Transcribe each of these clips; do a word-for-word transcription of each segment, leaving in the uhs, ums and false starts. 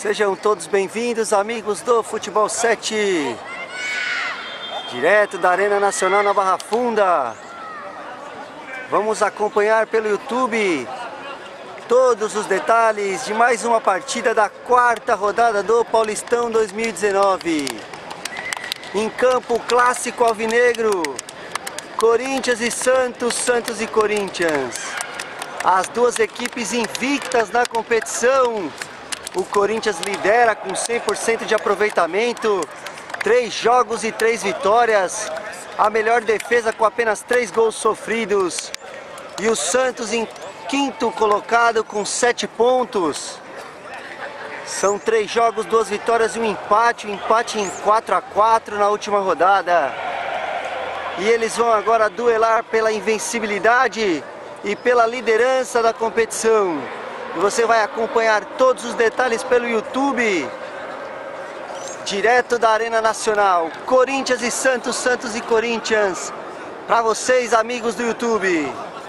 Sejam todos bem-vindos, amigos do Futebol sete, direto da Arena Nacional na Barra Funda. Vamos acompanhar pelo YouTube todos os detalhes de mais uma partida da quarta rodada do Paulistão dois mil e dezenove. Em campo clássico alvinegro, Corinthians e Santos, Santos e Corinthians. As duas equipes invictas na competição. O Corinthians lidera com cem por cento de aproveitamento, três jogos e três vitórias, a melhor defesa com apenas três gols sofridos. E o Santos em quinto colocado com sete pontos. São três jogos, duas vitórias e um empate, um empate em quatro a quatro na última rodada. E eles vão agora duelar pela invencibilidade e pela liderança da competição. E você vai acompanhar todos os detalhes pelo YouTube, direto da Arena Nacional. Corinthians e Santos, Santos e Corinthians, para vocês, amigos do YouTube.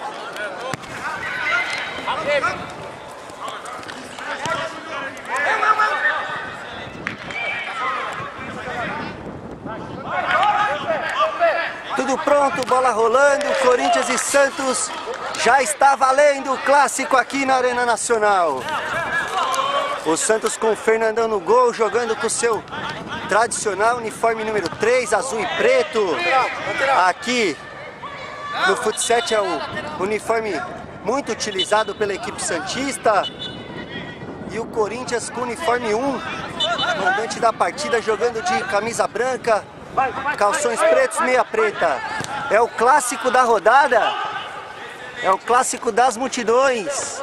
Tudo pronto, bola rolando, Corinthians e Santos. Já está valendo o clássico aqui na Arena Nacional. O Santos com o Fernandão no gol, jogando com o seu tradicional uniforme número três, azul e preto. Aqui no Fut sete é o uniforme muito utilizado pela equipe santista. E o Corinthians com o uniforme um, mandante da partida, jogando de camisa branca, calções pretos, meia preta. É o clássico da rodada. É o clássico das multidões.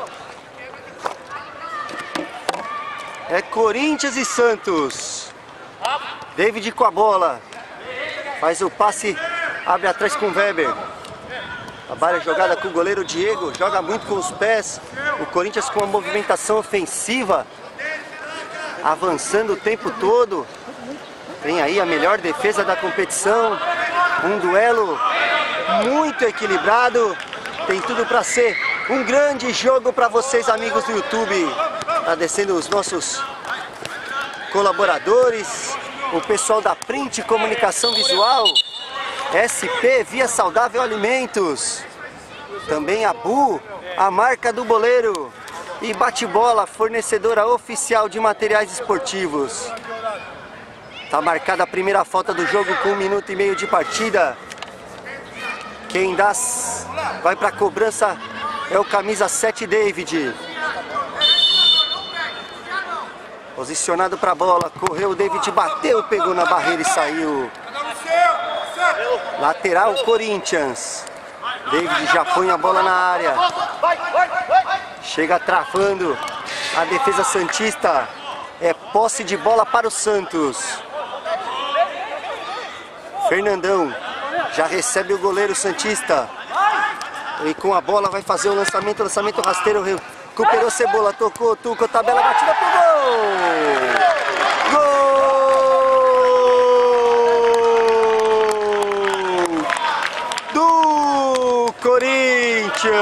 É Corinthians e Santos. David com a bola. Faz o passe, abre atrás com o Weber. Trabalha a jogada com o goleiro Diego. Joga muito com os pés. O Corinthians com uma movimentação ofensiva, avançando o tempo todo. Tem aí a melhor defesa da competição. Um duelo muito equilibrado. Tem tudo para ser um grande jogo para vocês, amigos do YouTube. Agradecendo os nossos colaboradores, o pessoal da Print Comunicação Visual, S P Via Saudável Alimentos, também a Bu, a marca do boleiro, e Bate-Bola, fornecedora oficial de materiais esportivos. Tá marcada a primeira falta do jogo com um minuto e meio de partida. Quem dá, vai para a cobrança é o camisa sete, David. Posicionado para a bola, correu o David, bateu, pegou na barreira e saiu. Lateral Corinthians. David já põe a bola na área. Chega travando a defesa santista. É posse de bola para o Santos. Fernandão já recebe o goleiro santista. E com a bola vai fazer o lançamento, lançamento rasteiro, recuperou Cebola, tocou, Tuco, tabela, batida pro gol! Gol do Corinthians!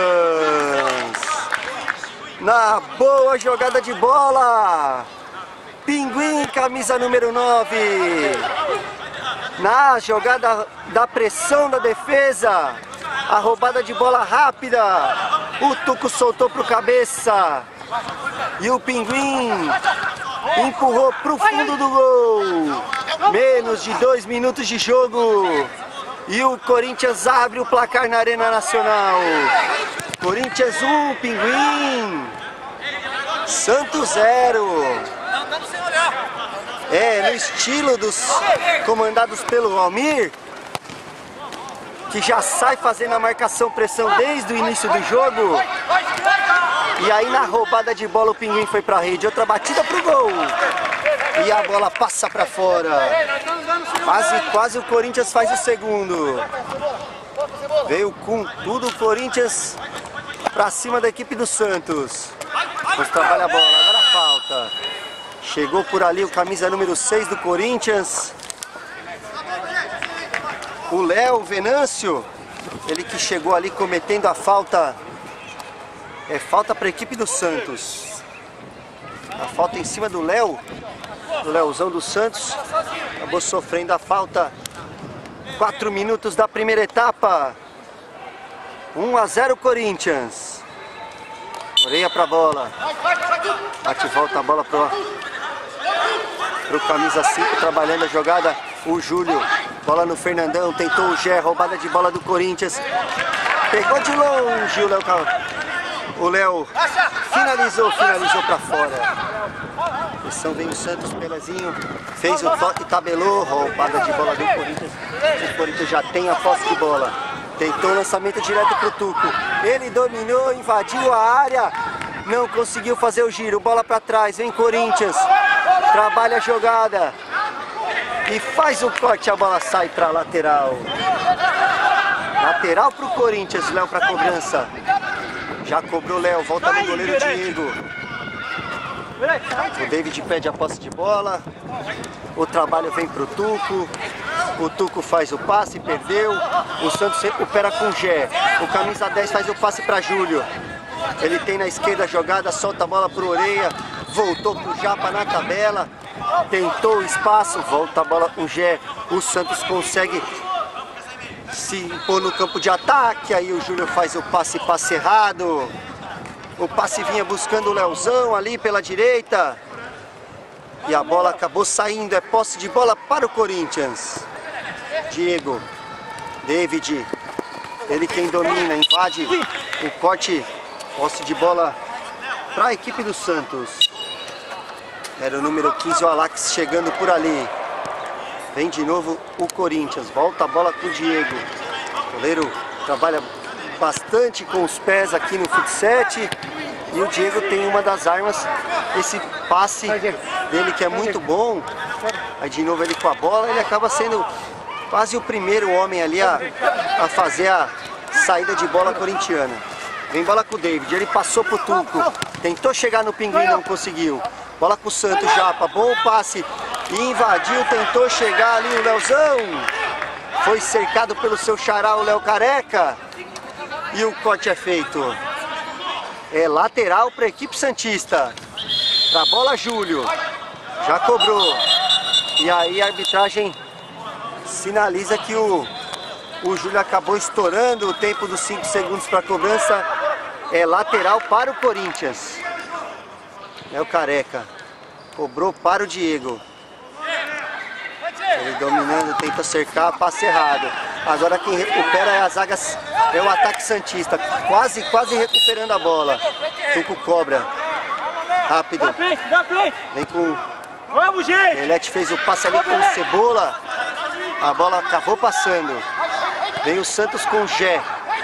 Na boa jogada de bola, Pinguim, camisa número nove. Na jogada da pressão da defesa, a roubada de bola rápida, o Tuco soltou para o cabeça e o Pinguim empurrou para o fundo do gol. Menos de dois minutos de jogo e o Corinthians abre o placar na Arena Nacional. Corinthians um, Pinguim, Santos zero. É, no estilo dos comandados pelo Almir, que já sai fazendo a marcação pressão desde o início do jogo. E aí na roubada de bola o Pinguim foi pra rede, outra batida pro gol. E a bola passa pra fora. Quase, quase o Corinthians faz o segundo. Veio com tudo o Corinthians pra cima da equipe do Santos. Mas trabalha a bola, agora falta. Chegou por ali o camisa número seis do Corinthians, o Léo Venâncio, ele que chegou ali cometendo a falta. É falta para a equipe do Santos. A falta em cima do Léo, do Léozão do Santos. Acabou sofrendo a falta. Quatro minutos da primeira etapa. um a zero Corinthians. Oreia pra bola. Bate e volta a bola pro, pro camisa cinco, trabalhando a jogada. O Júlio. Bola no Fernandão. Tentou o Gé. Roubada de bola do Corinthians. Pegou de longe o Léo. O Léo finalizou, finalizou pra fora. Atenção, vem o Santos, Pelezinho. Fez o toque, tabelou. Roubada de bola do Corinthians. O Corinthians já tem a posse de bola. Tentou o lançamento direto pro Tuco. Ele dominou, invadiu a área. Não conseguiu fazer o giro. Bola pra trás, vem Corinthians. Trabalha a jogada. E faz o corte, a bola sai pra lateral. Lateral pro Corinthians, Léo pra cobrança. Já cobrou Léo, volta no goleiro Diego. O David pede a posse de bola. O trabalho vem pro Tuco. O Tuco faz o passe, perdeu. O Santos recupera com o Gé. O camisa dez faz o passe para Júlio. Ele tem na esquerda a jogada, solta a bola pro Oreia. Voltou pro Japa na tabela. Tentou o espaço, volta a bola com o Gé. O Santos consegue se impor no campo de ataque. Aí o Júlio faz o passe, passe errado. O passe vinha buscando o Leozão ali pela direita. E a bola acabou saindo. É posse de bola para o Corinthians. Diego. David. Ele quem domina, invade o corte. Posse de bola para a equipe do Santos. Era o número quinze, o Alax, chegando por ali. Vem de novo o Corinthians. Volta a bola com o Diego. O goleiro trabalha bastante com os pés aqui no fut sete. E o Diego tem uma das armas, esse passe dele que é muito bom. Aí de novo ele com a bola, ele acaba sendo quase o primeiro homem ali a, a fazer a saída de bola corintiana. Vem bola com o David, ele passou pro Tuco. Tentou chegar no Pinguim, não conseguiu. Bola com o Santos, Japa, bom passe. Invadiu, tentou chegar ali o Leozão. Foi cercado pelo seu xará, o Léo Careca. E o corte é feito. É lateral para a equipe santista. Pra bola, Júlio. Já cobrou. E aí a arbitragem sinaliza que o, o Júlio acabou estourando o tempo dos cinco segundos para a cobrança. É lateral para o Corinthians. É o Careca. Cobrou para o Diego. Ele dominando, tenta cercar, passe errado. Agora quem recupera é a zaga, é o ataque santista. Quase, quase recuperando a bola. Tuco cobra. Rápido. Vem com... Melete fez o passe ali com o Cebola. A bola acabou passando. Vem o Santos com o Gé.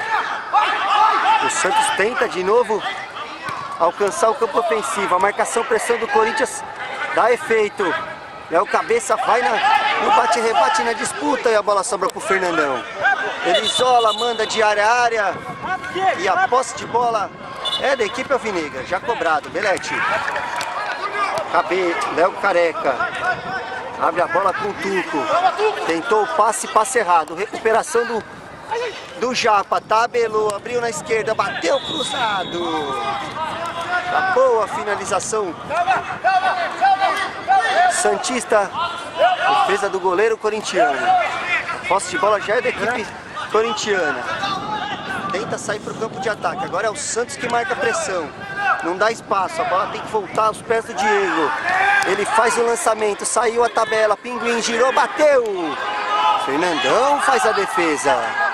O Santos tenta de novo alcançar o campo ofensivo. A marcação, pressão do Corinthians dá efeito. Léo Cabeça vai na, no bate-rebate na disputa e a bola sobra pro Fernandão. Ele isola, manda de área a área. E a posse de bola é da equipe alvinegra. Já cobrado, Belete. Cabe, Léo Careca. Abre a bola com o Tuco. Tentou o passe, passe errado. Recuperação do, do Japa. Tabelou, abriu na esquerda, bateu cruzado. Tá boa a finalização santista. Defesa do goleiro corintiano. A posse de bola já é da equipe corintiana. Tenta sair para o campo de ataque. Agora é o Santos que marca a pressão. Não dá espaço, a bola tem que voltar aos pés do Diego. Ele faz o lançamento, saiu a tabela, Pinguim girou, bateu. Fernandão faz a defesa.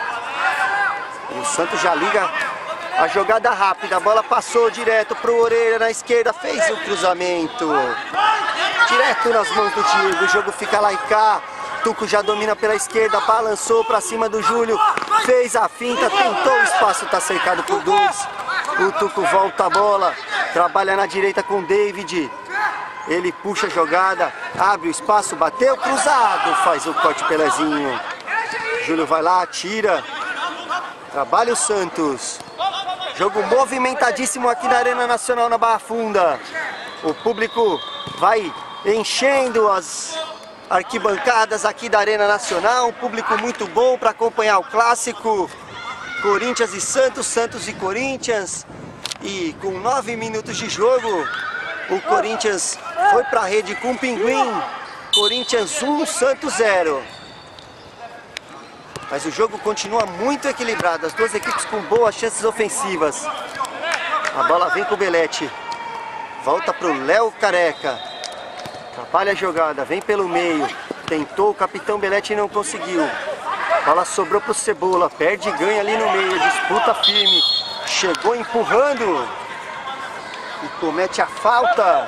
O Santos já liga a jogada rápida, a bola passou direto pro Oreia na esquerda, fez o cruzamento. Direto nas mãos do Diego, o jogo fica lá e cá. Tuco já domina pela esquerda, balançou pra cima do Júlio, fez a finta, tentou o espaço, tá cercado por dois. O Tuco volta a bola, trabalha na direita com o David. Ele puxa a jogada, abre o espaço, bateu, cruzado, faz o corte Pelezinho. Júlio vai lá, tira, trabalha o Santos. Jogo movimentadíssimo aqui na Arena Nacional, na Barra Funda. O público vai enchendo as arquibancadas aqui da Arena Nacional. Um público muito bom para acompanhar o clássico. Corinthians e Santos, Santos e Corinthians. E com nove minutos de jogo, O Corinthians foi para a rede com o Pinguim. Corinthians um, Santos zero. Mas o jogo continua muito equilibrado. As duas equipes com boas chances ofensivas. A bola vem com o Belletti. Volta para o Léo Careca. Atrapalha a jogada. Vem pelo meio. Tentou o capitão Belletti e não conseguiu. A bola sobrou para o Cebola. Perde e ganha ali no meio. Disputa firme. Chegou empurrando. E comete a falta.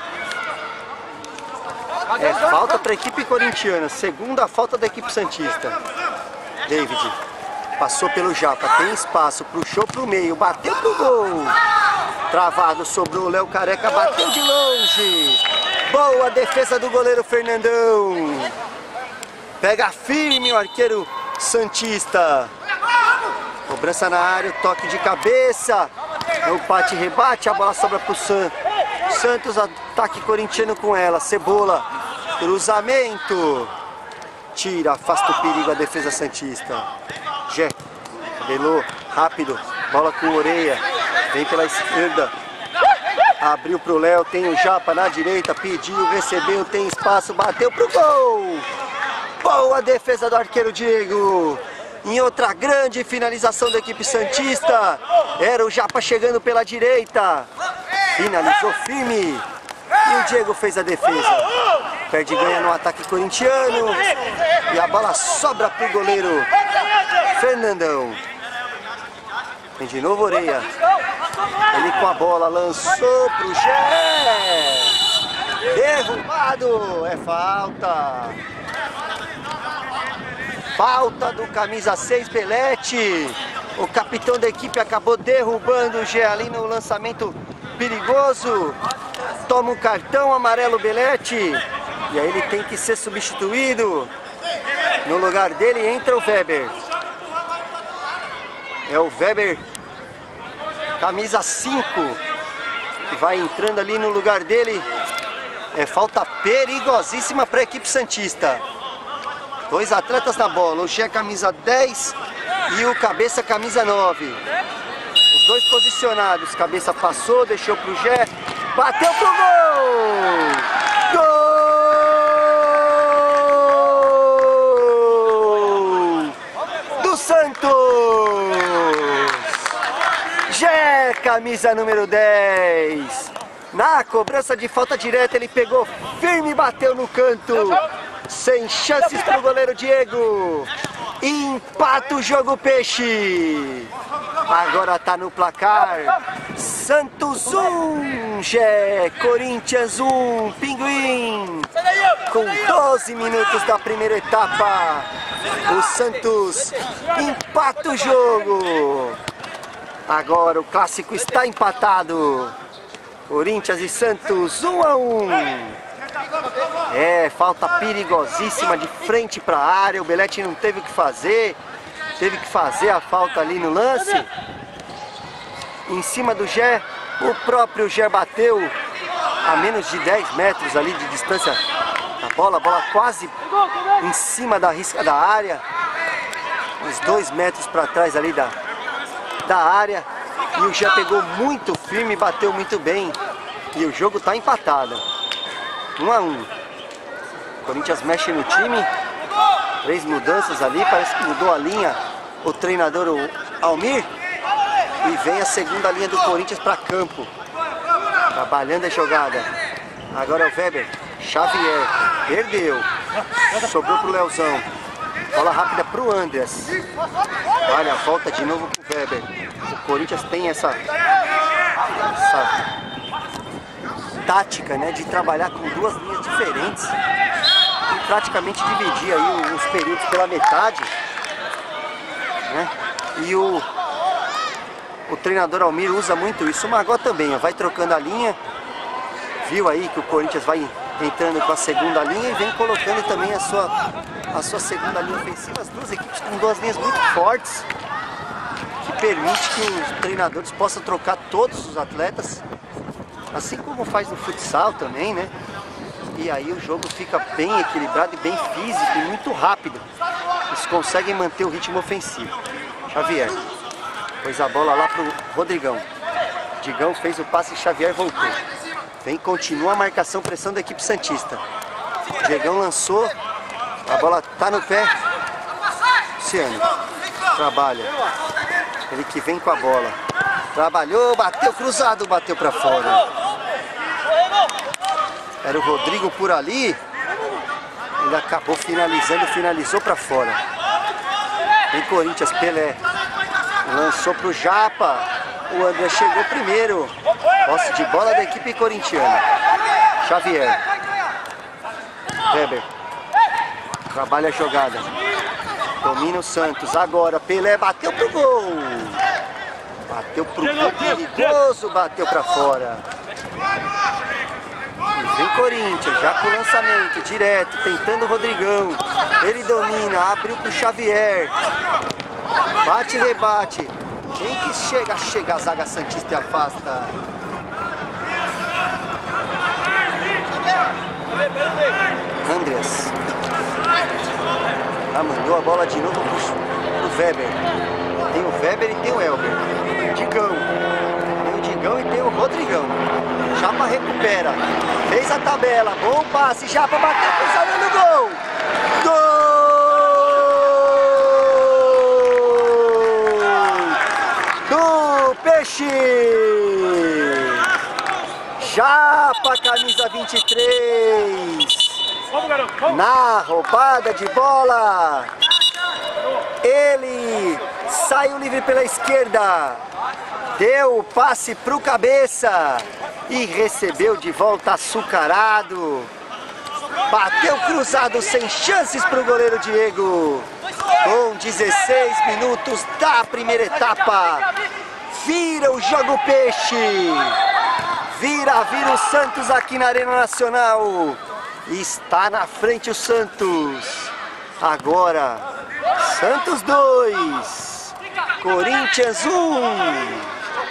É falta para a equipe corintiana. Segunda falta da equipe santista. David passou pelo Japa. Tem espaço. Puxou para o meio. Bateu pro gol. Travado. Sobrou o Léo Careca. Bateu de longe. Boa defesa do goleiro Fernandão. Pega firme o arqueiro santista. Cobrança na área, toque de cabeça. O bate rebate, a bola sobra pro San... Santos, ataque corintiano com ela. Cebola, cruzamento. Tira, afasta o perigo a defesa santista. Jé, Belô, rápido, bola com Oreia. Vem pela esquerda. Abriu pro Léo, tem o Japa na direita, pediu, recebeu, tem espaço, bateu pro gol. Boa defesa do arqueiro Diego. Em outra grande finalização da equipe santista. Era o Japa chegando pela direita. Finalizou firme. E o Diego fez a defesa. Perde e ganha no ataque corintiano. E a bola sobra pro goleiro Fernandão. Tem de novo Oreia. Ele com a bola lançou pro Gé. Derrubado. É falta. Falta do camisa seis, Belletti. O capitão da equipe acabou derrubando o Gé ali no lançamento perigoso. Toma um cartão amarelo, Belletti. E aí ele tem que ser substituído. No lugar dele entra o Weber. É o Weber, camisa cinco, que vai entrando ali no lugar dele. É falta perigosíssima para a equipe santista. Dois atletas na bola, o Gé camisa dez e o Cabeça camisa nove. Os dois posicionados, Cabeça passou, deixou pro Gé, bateu pro gol! Gol! Do Santos! Gé, camisa número dez. Na cobrança de falta direta, ele pegou firme e bateu no canto. Sem chances para o goleiro Diego. Empata o jogo, Peixe. Agora tá no placar. Santos um, Gé, Corinthians um, Pinguim. Com doze minutos da primeira etapa, o Santos empata o jogo. Agora o clássico está empatado. Corinthians e Santos um a um. É, falta perigosíssima de frente para a área. O Belletti não teve o que fazer. Teve que fazer a falta ali no lance. Em cima do Gé, o próprio Gé bateu a menos de dez metros ali de distância da bola. A bola quase em cima da risca da área. Uns dois metros para trás ali da, da área. E o Gé pegou muito firme e bateu muito bem. E o jogo está empatado. um a um. O Corinthians mexe no time. Três mudanças ali. Parece que mudou a linha o treinador o Almir. E vem a segunda linha do Corinthians para campo. Trabalhando a jogada. Agora é o Weber. Xavier. Perdeu. Sobrou pro Leozão. Bola rápida pro Andreas. Olha, volta de novo pro Weber. O Corinthians tem essa... essa tática, né, de trabalhar com duas linhas diferentes e praticamente dividir aí os períodos pela metade, né? E o, o treinador Almir usa muito isso. O Magó também, ó, vai trocando a linha. Viu aí que o Corinthians vai entrando com a segunda linha e vem colocando também a sua, a sua segunda linha ofensiva. As duas equipes com duas linhas muito fortes, que permite que os treinadores possam trocar todos os atletas, assim como faz no futsal também, né? E aí o jogo fica bem equilibrado e bem físico e muito rápido. Eles conseguem manter o ritmo ofensivo. Xavier pôs a bola lá pro Rodrigão. Digão fez o passe e Xavier voltou. Vem, continua a marcação, pressão da equipe santista. Diegão lançou, a bola tá no pé. Luciano trabalha, ele que vem com a bola. Trabalhou, bateu cruzado, bateu pra fora. Era o Rodrigo por ali. Ele acabou finalizando, finalizou pra fora. Vem Corinthians, Pelé. Lançou pro Japa. O André chegou primeiro. Posse de bola da equipe corintiana. Xavier. Weber. Trabalha a jogada. Domina o Santos. Agora Pelé bateu pro gol. Bateu pro gol perigoso. Bateu pra fora. E vem Corinthians, já com o lançamento, direto, tentando o Rodrigão. Ele domina, abriu pro Xavier. Bate e rebate. Quem que chega, chega a zaga santista e afasta. Andreas. Ah, mandou a bola de novo pro, pro Weber. Tem o Weber e tem o Elber. Digão. Tem o Digão e tem o Rodrigão. Japa recupera. Fez a tabela. Bom passe. Japa bateu cruzado no gol. Gol! Do Peixe! Japa, camisa vinte e três. Na roubada de bola. Ele saiu livre pela esquerda. Deu o passe pro cabeça. E recebeu de volta açucarado. Bateu cruzado sem chances para o goleiro Diego. Com dezesseis minutos da primeira etapa. Vira o jogo Peixe. Vira, vira o Santos aqui na Arena Nacional. Está na frente o Santos. Agora, Santos dois. Corinthians um.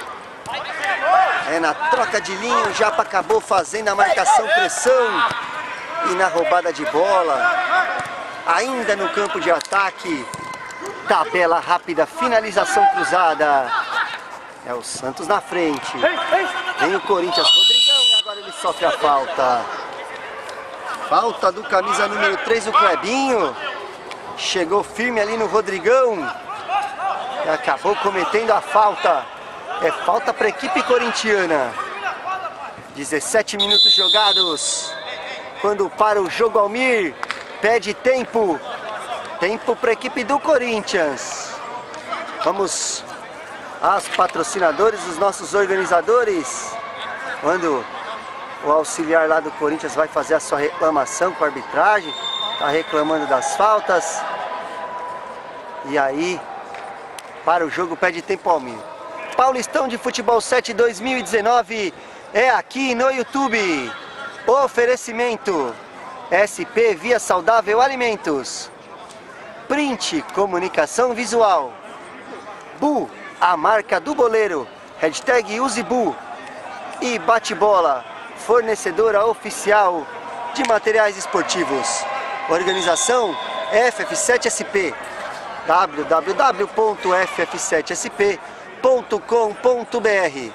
É na troca de linha, o Japa acabou fazendo a marcação, pressão. E na roubada de bola, ainda no campo de ataque, tabela rápida, finalização cruzada. É o Santos na frente. Vem o Corinthians, Rodrigão, e agora ele sofre a falta. Falta do camisa número três, o Clebinho. Chegou firme ali no Rodrigão. E acabou cometendo a falta. É falta para a equipe corintiana. dezessete minutos jogados. Quando para o jogo, Almir pede tempo. Tempo para a equipe do Corinthians. Vamos aos patrocinadores, os nossos organizadores. Quando o auxiliar lá do Corinthians vai fazer a sua reclamação com a arbitragem. Está reclamando das faltas. E aí, para o jogo, pede tempo, Almir. Paulistão de Futebol sete dois mil e dezenove é aqui no YouTube. Oferecimento S P Via Saudável Alimentos. Print Comunicação Visual. Bu, a marca do boleiro. Hashtag UseBu. E Bate-Bola, fornecedora oficial de materiais esportivos. Organização F F sete S P. w w w ponto f f sete s p ponto com ponto b r.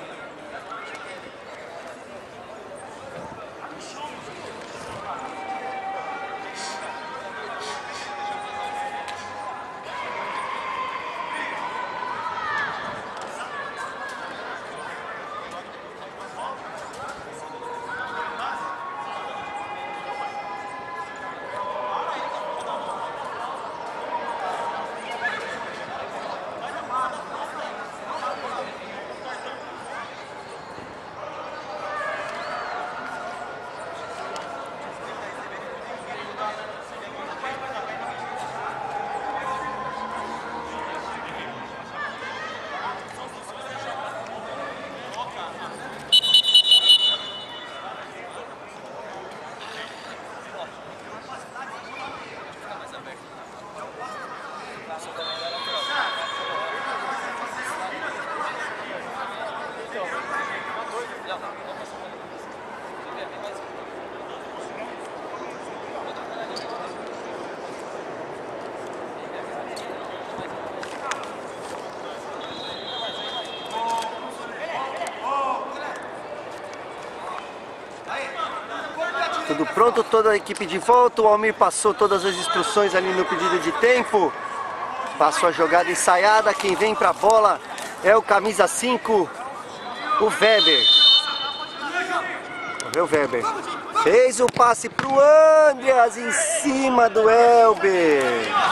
Tudo pronto, toda a equipe de volta. O Almir passou todas as instruções ali no pedido de tempo. Passou a jogada ensaiada. Quem vem pra bola é o camisa cinco, o Weber. Vamos ver o Weber. Fez o passe pro Andreas em cima do Elber.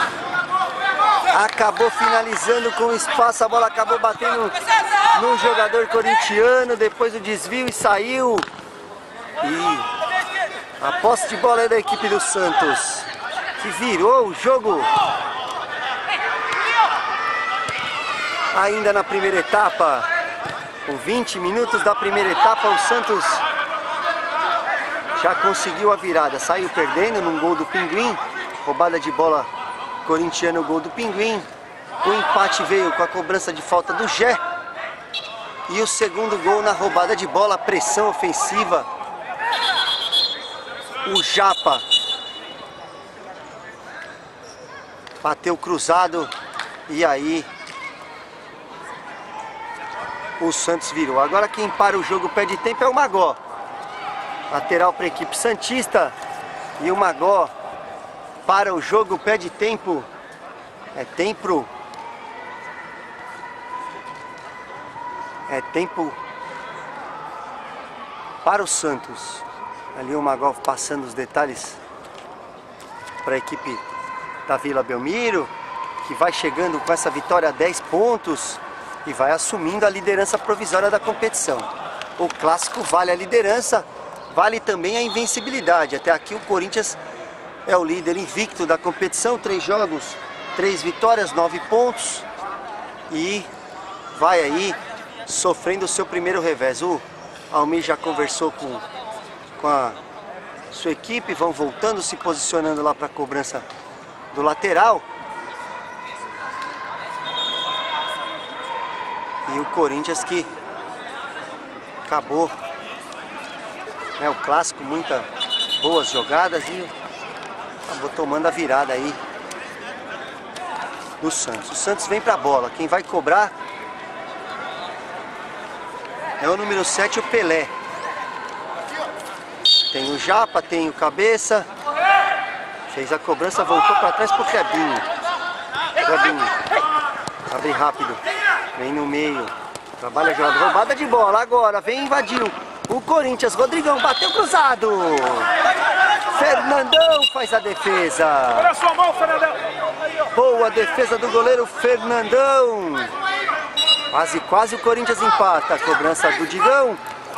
Acabou finalizando com espaço. A bola acabou batendo no jogador corintiano. Depois o desvio e saiu. E a posse de bola é da equipe do Santos, que virou o jogo. Ainda na primeira etapa, com vinte minutos da primeira etapa, o Santos já conseguiu a virada. Saiu perdendo num gol do Pinguim. Roubada de bola corintiana, o gol do Pinguim. O empate veio com a cobrança de falta do Gé. E o segundo gol na roubada de bola, pressão ofensiva. O Japa bateu cruzado e aí o Santos virou. Agora quem para o jogo perde tempo é o Magó. Lateral para a equipe santista. E o Magó para o jogo, perde tempo. É tempo. É tempo para o Santos. Ali o Magó passando os detalhes para a equipe da Vila Belmiro, que vai chegando com essa vitória a dez pontos e vai assumindo a liderança provisória da competição. O clássico vale a liderança, vale também a invencibilidade. Até aqui o Corinthians é o líder invicto da competição, três jogos, três vitórias, nove pontos, e vai aí sofrendo o seu primeiro revés. O Almir já conversou com, com a sua equipe, vão voltando, se posicionando lá para a cobrança do lateral. E o Corinthians que acabou, né, o clássico, muitas boas jogadas e acabou tomando a virada aí do Santos. O Santos vem para a bola, quem vai cobrar é o número sete, o Pelé. Tem o Japa, tem o Cabeça. Fez a cobrança, voltou para trás pro Clebinho. Clebinho abre rápido, vem no meio, trabalha a jogada, roubada de bola. Agora vem, invadiu o Corinthians. Rodrigão bateu cruzado. Fernandão faz a defesa. Olha a sua mão, Fernandão. Boa defesa do goleiro Fernandão. Quase, quase o Corinthians empata. A cobrança do Digão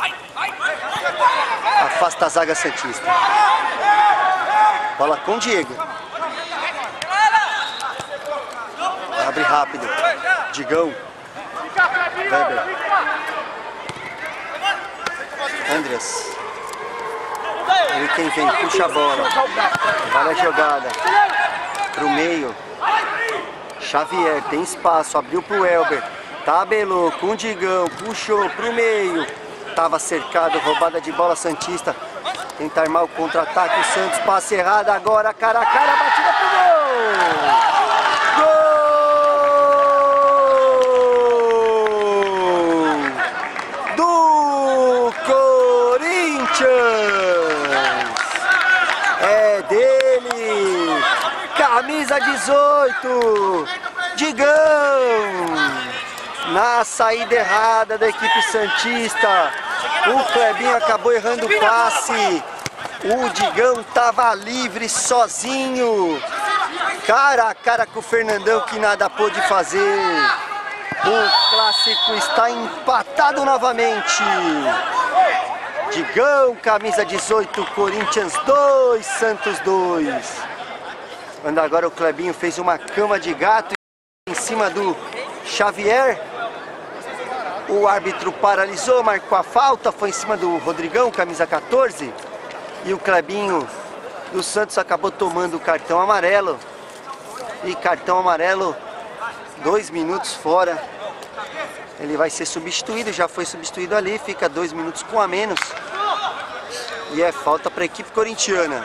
afasta a zaga santista. Bola com o Diego. Abre rápido. Digão. Weber. Andreas. E quem vem, puxa a bola. Vale a jogada. Pro meio. Xavier, tem espaço. Abriu pro Elber. Tabelou com o Digão. Puxou pro meio. Tava cercado. Roubada de bola santista. Tenta armar o contra-ataque. O Santos, passe errado. Agora cara a cara. Batida pro gol. Gol do Corinthians. É dele. Camisa dezoito. Digão. Na saída errada da equipe santista. O Clebinho acabou errando o passe. O Digão estava livre, sozinho. Cara a cara com o Fernandão, que nada pôde fazer. O clássico está empatado novamente. Digão, camisa dezoito, Corinthians dois, Santos dois. Quando agora o Clebinho fez uma cama de gato em cima do Xavier. O árbitro paralisou, marcou a falta, foi em cima do Rodrigão, camisa quatorze. E o Clebinho do Santos acabou tomando o cartão amarelo. E cartão amarelo, dois minutos fora. Ele vai ser substituído, já foi substituído ali, fica dois minutos com a menos. E é falta para a equipe corintiana.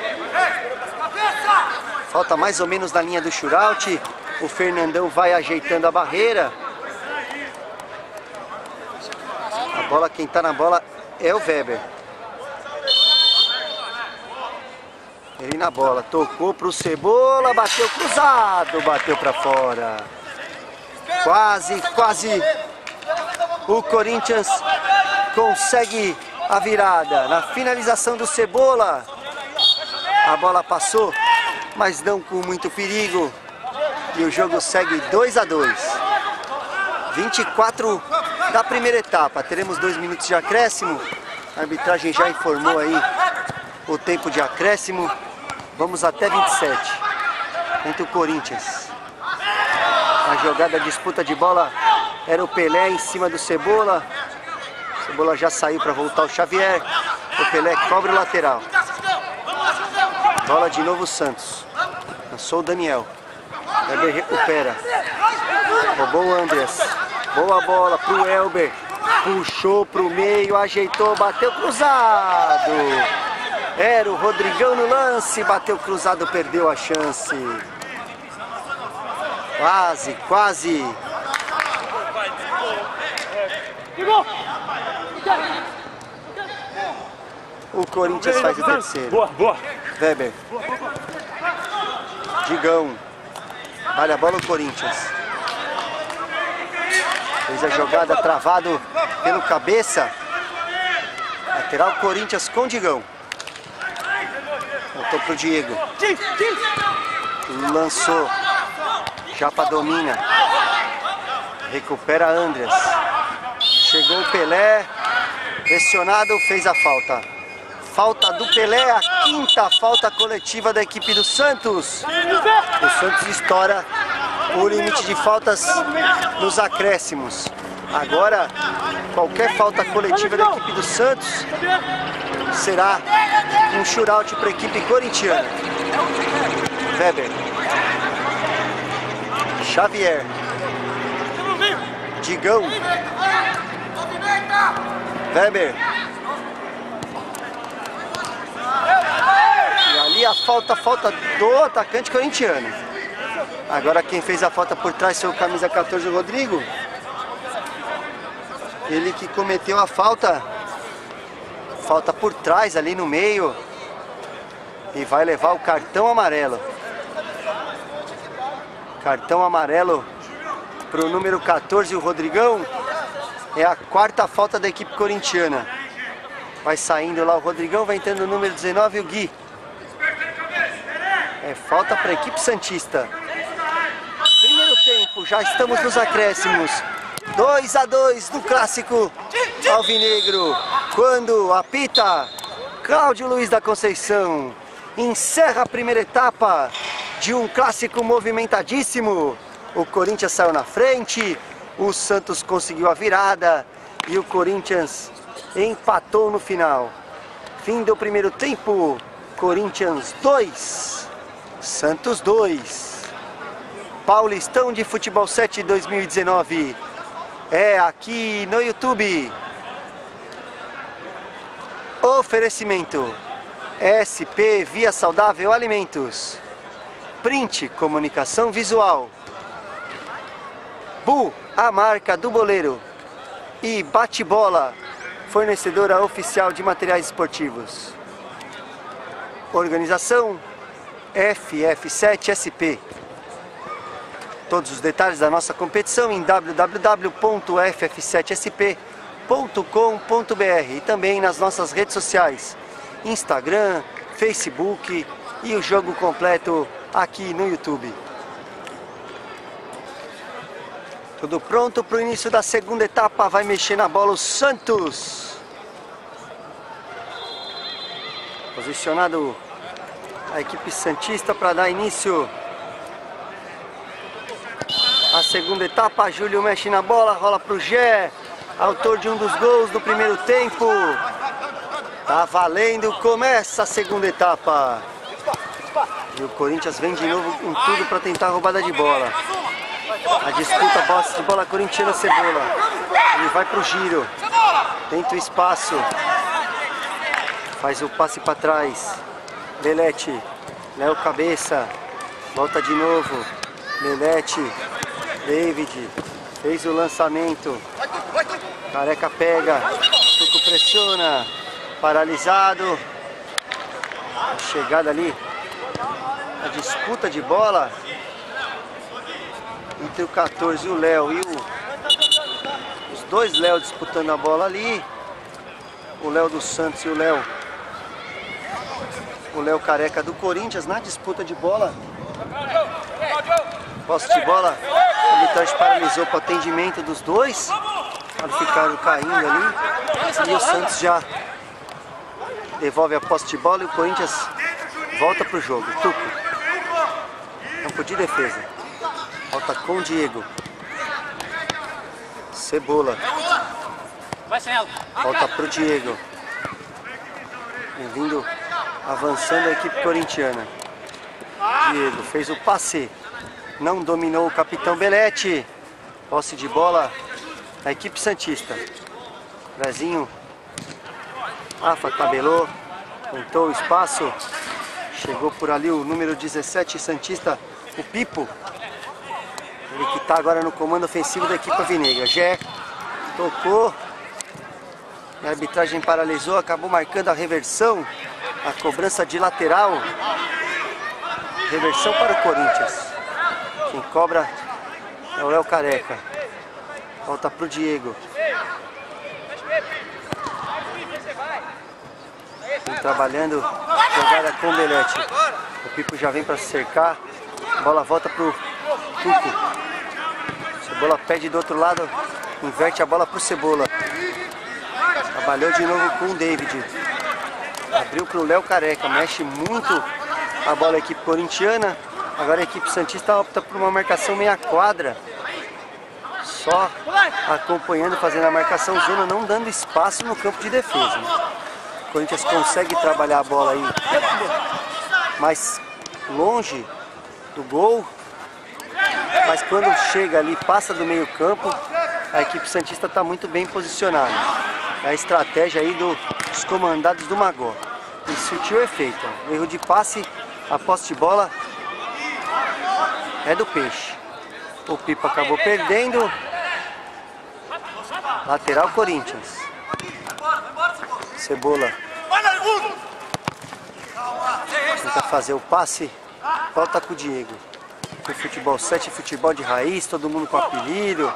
Falta mais ou menos na linha do shootout. O Fernandão vai ajeitando a barreira. A bola, quem tá na bola é o Weber. Ele na bola, tocou pro Cebola, bateu cruzado, bateu pra fora. Quase, quase o Corinthians consegue a virada. Na finalização do Cebola, a bola passou, mas não com muito perigo. E o jogo segue dois a dois. vinte e quatro da primeira etapa. Teremos dois minutos de acréscimo. A arbitragem já informou aí o tempo de acréscimo. Vamos até vinte e sete. Entre o Corinthians. A jogada, a disputa de bola era o Pelé em cima do Cebola. O Cebola já saiu para voltar o Xavier. O Pelé cobre o lateral. Bola de novo o Santos. Lançou o Daniel. Elber recupera. Roubou o Andreas. Boa bola pro Elber. Puxou pro meio, ajeitou, bateu cruzado. Era o Rodrigão no lance, bateu cruzado, perdeu a chance. Quase, quase. O Corinthians faz o terceiro. Boa, boa. Weber. Digão. Vale a bola o Corinthians. Fez a jogada, travado pelo cabeça. Lateral Corinthians com Digão. Voltou pro Diego. Lançou. Japa domina. Recupera Andreas. Chegou o Pelé. Pressionado, fez a falta. Falta do Pelé, a quinta falta coletiva da equipe do Santos. O Santos estoura o limite de faltas nos acréscimos. Agora, qualquer falta coletiva da equipe do Santos será um shootout para a equipe corintiana. Weber. Xavier. Digão. Weber. E ali a falta, falta do atacante corintiano. Agora quem fez a falta por trás foi o camisa quatorze, o Rodrigo. Ele que cometeu a falta. Falta por trás ali no meio. E vai levar o cartão amarelo. Cartão amarelo para o número quatorze, o Rodrigão. É a quarta falta da equipe corintiana. Vai saindo lá o Rodrigão, vai entrando o número dezenove, o Gui. É falta para a equipe santista. Primeiro tempo, já estamos nos acréscimos. dois a dois no clássico alvinegro. Quando apita Cláudio Luiz da Conceição. Encerra a primeira etapa de um clássico movimentadíssimo. O Corinthians saiu na frente, o Santos conseguiu a virada e o Corinthians empatou no final. Fim do primeiro tempo, Corinthians dois, Santos dois. Paulistão de Futebol sete dois mil e dezenove é aqui no YouTube. Oferecimento S P Via Saudável Alimentos, Print Comunicação Visual, Bu, a marca do boleiro, e Bate-Bola, fornecedora oficial de materiais esportivos. Organização F F sete S P. Todos os detalhes da nossa competição em w w w ponto f f sete s p ponto com ponto b r e também nas nossas redes sociais, Instagram, Facebook e o jogo completo aqui no YouTube. Tudo pronto para o início da segunda etapa, vai mexer na bola o Santos. Posicionado a equipe santista para dar início à segunda etapa. Júlio mexe na bola, rola para o Gé, autor de um dos gols do primeiro tempo. Tá valendo, começa a segunda etapa. E o Corinthians vem de novo com tudo para tentar a roubada de bola. A disputa posse de bola corintiana, Cebola. Ele vai pro giro. Tenta o espaço. Faz o passe para trás. Belete. Léo cabeça. Volta de novo. Belete. David. Fez o lançamento. Careca pega. Tuco pressiona. Paralisado. A chegada ali A disputa de bola entre o quatorze e o Léo e o... os dois Léo disputando a bola ali. O Léo do Santos e o Léo o Léo Careca do Corinthians na disputa de bola. Posse de bola, a arbitragem paralisou para o atendimento dos dois, para ficar caindo ali. E o Santos já devolve a posse de bola e o Corinthians volta para o jogo. Tuco, campo de defesa, volta com o Diego. Cebola, volta para o Diego. Bem-vindo, avançando a equipe corintiana. Diego fez o passe, não dominou o capitão Belletti. Posse de bola da equipe santista. Brazinho, Rafa tabelou, contou o espaço. Chegou por ali o número dezessete santista, o Pipo. Ele que está agora no comando ofensivo da equipe alvinegra. Gé tocou, a arbitragem paralisou, acabou marcando a reversão, a cobrança de lateral. Reversão para o Corinthians. Quem cobra é o Léo Careca. Volta para o Diego. Vem trabalhando, jogada com o Belletti. O Pipo já vem para se cercar. A bola volta para o Tuco. Cebola pede do outro lado, inverte a bola para o Cebola. Trabalhou de novo com o David. Abriu para o Léo Careca, mexe muito a bola a equipe corintiana. Agora a equipe santista opta por uma marcação meia quadra. Só acompanhando, fazendo a marcação zona, não dando espaço no campo de defesa. O Corinthians consegue trabalhar a bola aí mais longe do gol. Mas quando chega ali, passa do meio campo, a equipe santista está muito bem posicionada. É a estratégia aí do, dos comandados do Magó. E surtiu efeito. O erro de passe, a posse de bola é do Peixe. O Pipo acabou perdendo. Lateral Corinthians. Cebola tenta fazer o passe. Volta com o Diego. O futebol sete, futebol de raiz, todo mundo com apelido.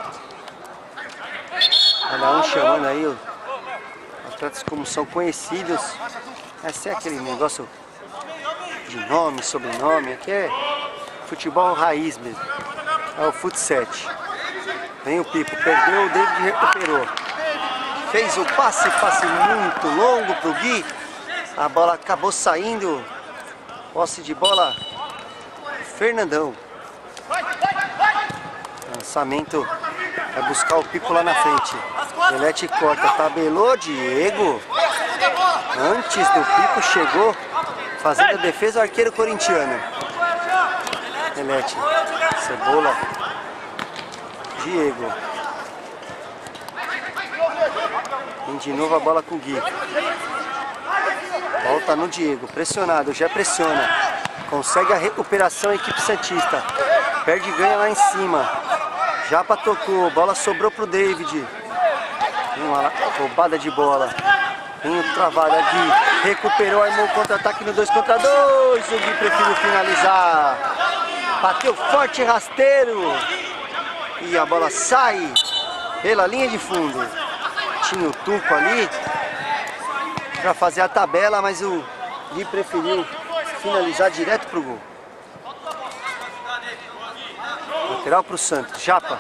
Cada um chamando aí os atletas como são conhecidos. Esse é aquele negócio de nome, sobrenome. Aqui é futebol raiz mesmo. É o fut sete. Vem o Pipo, perdeu, o David recuperou. Fez o passe, passe muito longo pro Gui. A bola acabou saindo. Posse de bola, Fernandão. Lançamento é buscar o Pipo lá na frente. Belletti corta, tabelou, Diego. Antes do Pipo chegou fazendo a defesa o arqueiro corintiano. Belletti, Cebola, Diego. Vem de novo a bola com o Gui. Volta no Diego, pressionado, já pressiona. Consegue a recuperação a equipe santista. Perde e ganha lá em cima. Japa tocou, bola sobrou pro David. Uma roubada de bola. Vem o travado aqui. Recuperou, armou o contra-ataque no dois contra dois. O Gui preferiu finalizar. Bateu forte, rasteiro. E a bola sai pela linha de fundo. Tinha o Tuco ali para fazer a tabela, mas o Gui preferiu finalizar direto pro gol. Lateral pro Santos. Japa.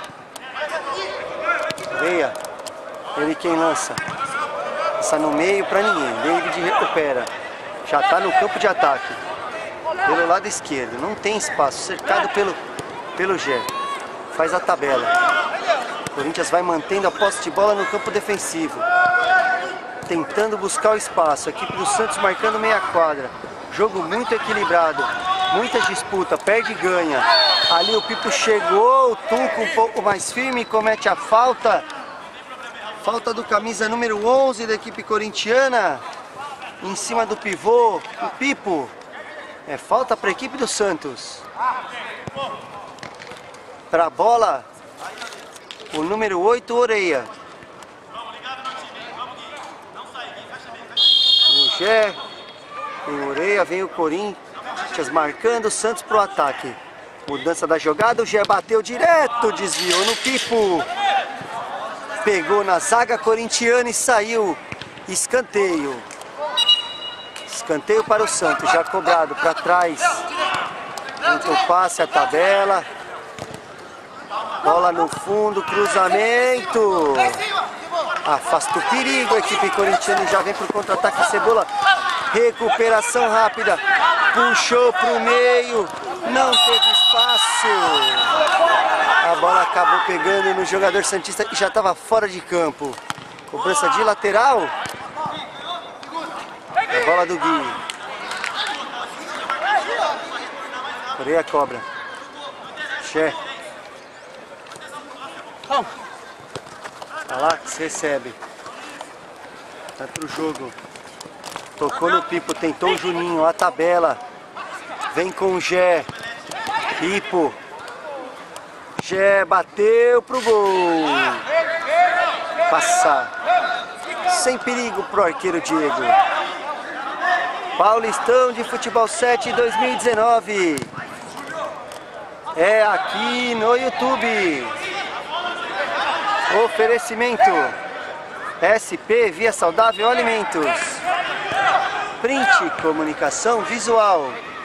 Veia. Ele quem lança. Lança no meio para ninguém. David recupera. Já tá no campo de ataque. Pelo lado esquerdo. Não tem espaço. Cercado pelo, pelo Gé. Faz a tabela. O Corinthians vai mantendo a posse de bola no campo defensivo. Tentando buscar o espaço. A equipe do Santos marcando meia quadra. Jogo muito equilibrado. Muita disputa. Perde e ganha. Ali o Pipo chegou. O Tuco um pouco mais firme. Comete a falta. Falta do camisa número onze da equipe corintiana. Em cima do pivô. O Pipo. É falta para a equipe do Santos. Para a bola. O número oito, Oreia. O Gé. Vem o Oreia, vem o Corim. Corinthians marcando, o Santos pro ataque. Mudança da jogada, o Gé bateu direto, desviou no Pipo. Pegou na zaga corintiana e saiu. Escanteio. Escanteio para o Santos, já cobrado para trás. Muito passe, a tabela. Bola no fundo, cruzamento. Afasta o perigo, a equipe corintiana já vem para o contra-ataque. Cebola, recuperação rápida. Puxou para o meio, não teve espaço. A bola acabou pegando no jogador santista e já estava fora de campo. Cobrança de lateral. A bola do Gui. Coreia cobra. Xé. Alex recebe. Vai pro jogo. Tocou no Pipo, tentou o Juninho, a tabela. Vem com o Gé. Pipo. Gé bateu pro gol. Passar. Sem perigo pro arqueiro Diego. Paulistão de Futebol sete dois mil e dezenove. É aqui no YouTube. Oferecimento S P Via Saudável Alimentos. Print, comunicação visual.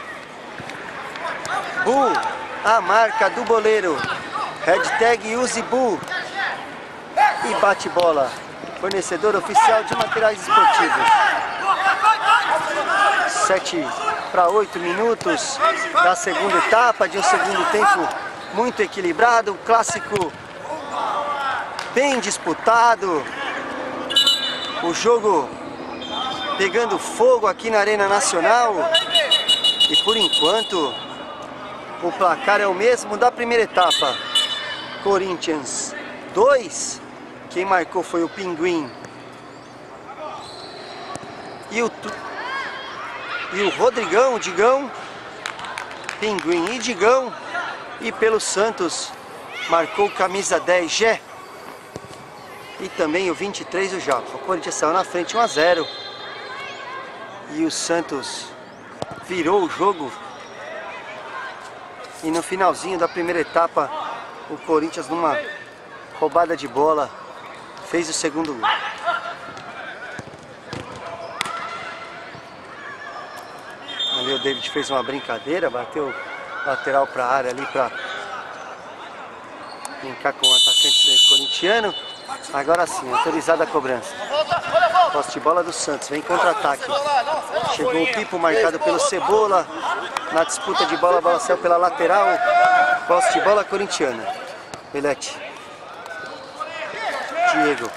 Bu, a marca do boleiro. Hashtag use Bu. E bate bola, fornecedor oficial de materiais esportivos. sete para oito minutos da segunda etapa de um segundo tempo muito equilibrado, um clássico bem disputado. O jogo pegando fogo aqui na Arena Nacional. E por enquanto o placar é o mesmo da primeira etapa. Corinthians dois. Quem marcou foi o Pinguim. E o, e o Rodrigão, o Digão. Pinguim e Digão. E pelo Santos marcou camisa dez, Gé. E também o vinte e três, o Japa. O Corinthians saiu na frente um a zero. E o Santos virou o jogo. E no finalzinho da primeira etapa, o Corinthians, numa roubada de bola, fez o segundo gol. Ali o David fez uma brincadeira, bateu lateral para a área ali para brincar com o atacante corintiano. Agora sim, autorizada a cobrança. Posse de bola do Santos, vem contra-ataque. Chegou o Pipo, marcado pelo Cebola. Na disputa de bola, a bola saiu pela lateral. Posse de bola corintiana. Belete. Diego.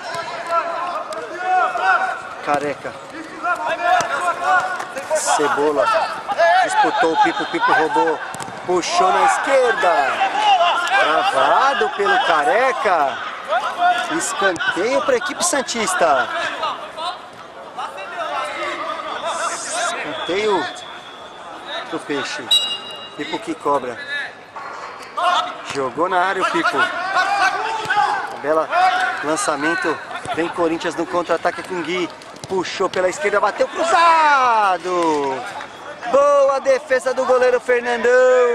Careca. Cebola. Disputou o Pipo, o Pipo roubou. Puxou na esquerda. Travado pelo Careca. Escanteio para a equipe santista. Escanteio pro Peixe. Pipo que cobra. Jogou na área o Pipo. Bela lançamento. Vem Corinthians no contra-ataque com Gui. Puxou pela esquerda, bateu cruzado. Boa defesa do goleiro Fernandão.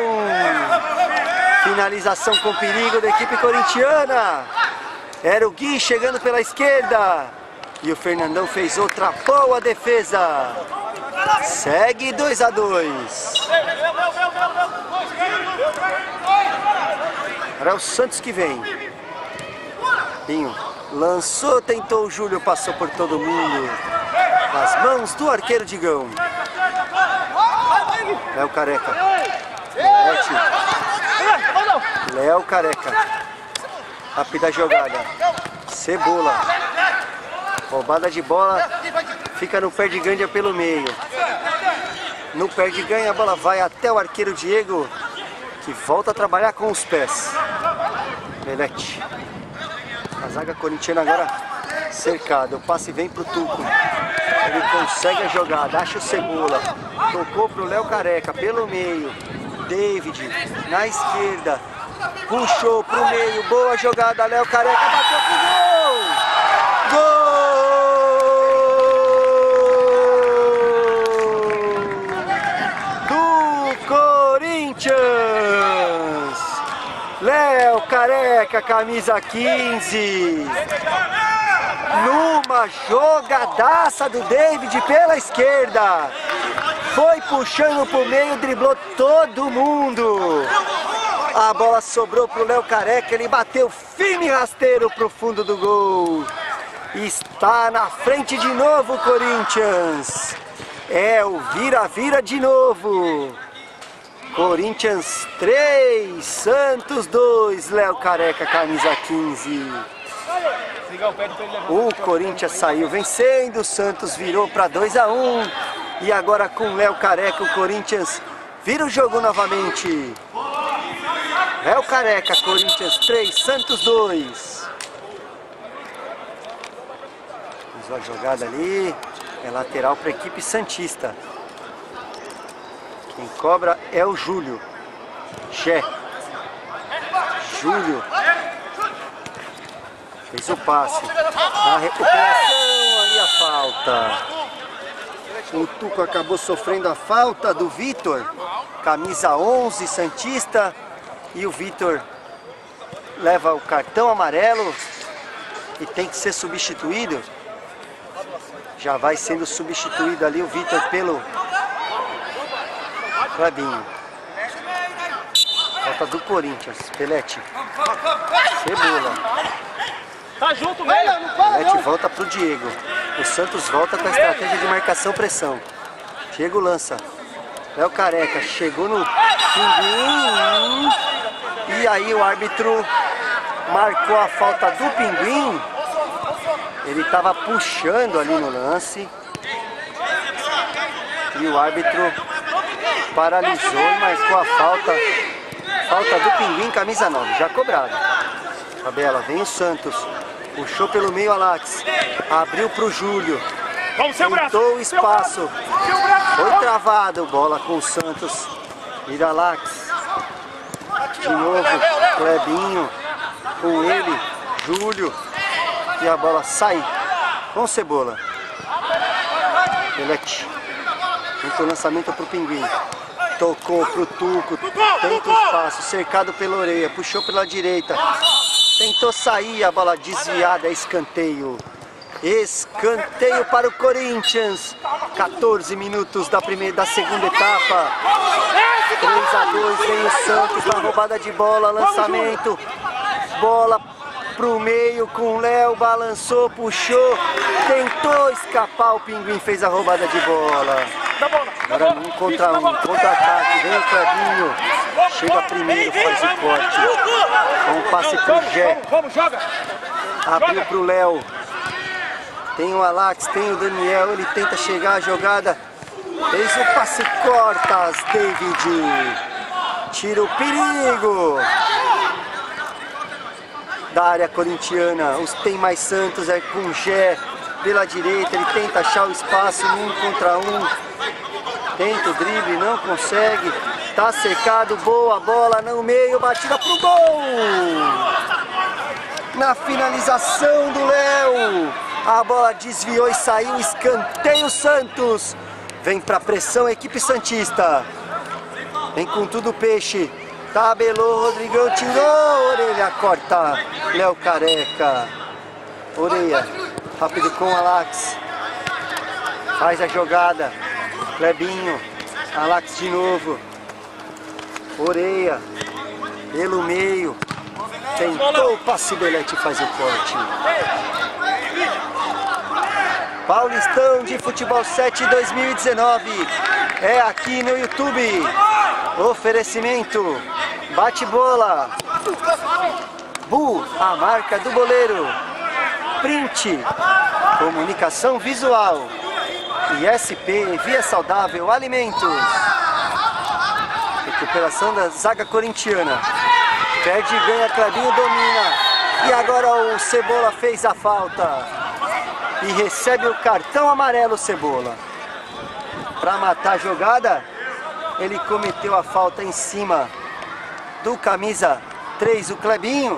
Finalização com perigo da equipe corintiana. Era o Gui chegando pela esquerda. E o Fernandão fez outra boa defesa. Segue dois a dois. Agora é o Santos que vem. Pinho lançou, tentou o Júlio, passou por todo mundo. Nas mãos do arqueiro Digão. Léo Careca. Mete. Léo Careca. Rápida jogada. Cebola. Roubada de bola. Fica no pé de ganha pelo meio. No pé de ganha a bola vai até o arqueiro Diego, que volta a trabalhar com os pés. Belete. A zaga corintiana agora cercada. O passe vem pro Tuco. Ele consegue a jogada. Acha o Cebola. Tocou pro Léo Careca pelo meio. David na esquerda. Puxou pro meio, boa jogada, Léo Careca bateu pro gol! Gol! Léo Careca, camisa quinze. Numa jogadaça do David pela esquerda. Foi puxando pro meio, driblou todo mundo. A bola sobrou pro Léo Careca, ele bateu firme e rasteiro pro fundo do gol. Está na frente de novo o Corinthians. É o vira-vira de novo. Corinthians três, Santos dois, Léo Careca, camisa quinze. O Corinthians saiu vencendo, o Santos virou para dois a um. E agora com Léo Careca o Corinthians vira o jogo novamente. Léo Careca, Corinthians três, Santos dois. Usou a jogada ali, é lateral para a equipe santista. Quem cobra é o Júlio. Xé. Júlio. Fez o passe. A recuperação, ali a falta. O Tuco acabou sofrendo a falta do Vitor. Camisa onze, santista. E o Vitor leva o cartão amarelo e tem que ser substituído. Já vai sendo substituído ali o Vitor pelo Clebinho. Falta do Corinthians. Pelete. Cebola. Tá junto, velho. Pelete volta pro Diego. O Santos volta com a estratégia de marcação-pressão. Diego lança. Léo Careca chegou no Pinguim. E aí o árbitro marcou a falta do Pinguim. Ele estava puxando ali no lance. E o árbitro paralisou e marcou a falta. Falta do Pinguim, camisa nove, já cobrado. Tabela, vem o Santos. Puxou pelo meio Alax. Abriu para o Júlio. Tentou o espaço. Foi travado. Bola com o Santos. Vira Alax. De novo, Clebinho. Com ele, Júlio. E a bola sai com Cebola. Pelete. Tentou o lançamento para o Pinguim. Tocou pro Tuco. Tenta o espaço. Cercado pela Orelha. Puxou pela direita. Tentou sair. A bola desviada. Escanteio. Escanteio para o Corinthians. quatorze minutos da, primeira, da segunda etapa. três a dois. Vem o Santos na roubada de bola. Lançamento. Bola pro meio com o Léo. Balançou, puxou. Tentou escapar. O Pinguim fez a roubada de bola. Agora um contra um. Contra-ataque. Vem o Clebinho. Chega primeiro, faz o corte. Um passe pro Gé. Abriu pro Léo. Tem o Alax, tem o Daniel, ele tenta chegar à jogada. Fez o passe, cortas, David. Tira o perigo da área corintiana. Os tem mais Santos, é com o Gé pela direita. Ele tenta achar o espaço um contra um. Tenta o drible, não consegue. Tá cercado, boa bola no meio, batida pro gol. Na finalização do Léo. A bola desviou e saiu, escanteio Santos. Vem pra pressão a equipe santista. Vem com tudo o Peixe. Tabelou, Rodrigão tirou. Orelha corta. Léo Careca. Orelha. Rápido com o Alax. Faz a jogada. Clebinho. Alax de novo. Orelha. Pelo meio. Tentou o passe, Belete faz o corte. Paulistão de Futebol sete dois mil e dezenove é aqui no YouTube. Oferecimento bate-bola, Bu, a marca do goleiro, Print, comunicação visual e S P, Via Saudável Alimentos. Recuperação da zaga corintiana. Perde e ganha, Clebinho domina. E agora o Cebola fez a falta. E recebe o cartão amarelo, Cebola. Para matar a jogada, ele cometeu a falta em cima do camisa três, o Clebinho.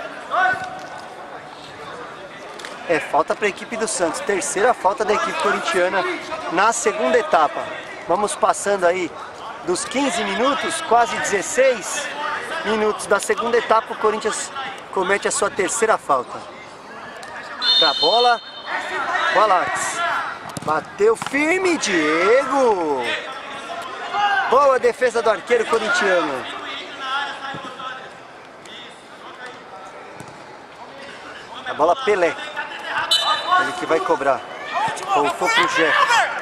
É falta para a equipe do Santos. Terceira falta da equipe corintiana na segunda etapa. Vamos passando aí dos quinze minutos, quase dezesseis. minutos da segunda etapa, o Corinthians comete a sua terceira falta. Pra bola, o Alax. Bateu firme, Diego. Boa defesa do arqueiro corintiano. A bola Pelé. Ele que vai cobrar. Voltou pro Gé.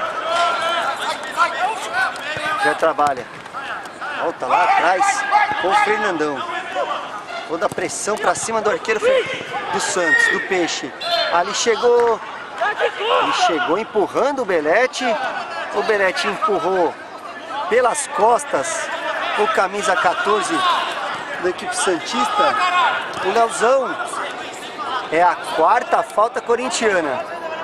Gé trabalha. Volta lá atrás com o Fernandão. Toda a pressão pra cima do arqueiro do Santos, do Peixe. Ali chegou. Ele chegou empurrando o Belletti. O Belletti empurrou pelas costas o camisa quatorze da equipe santista, o Leozão. É a quarta falta corintiana.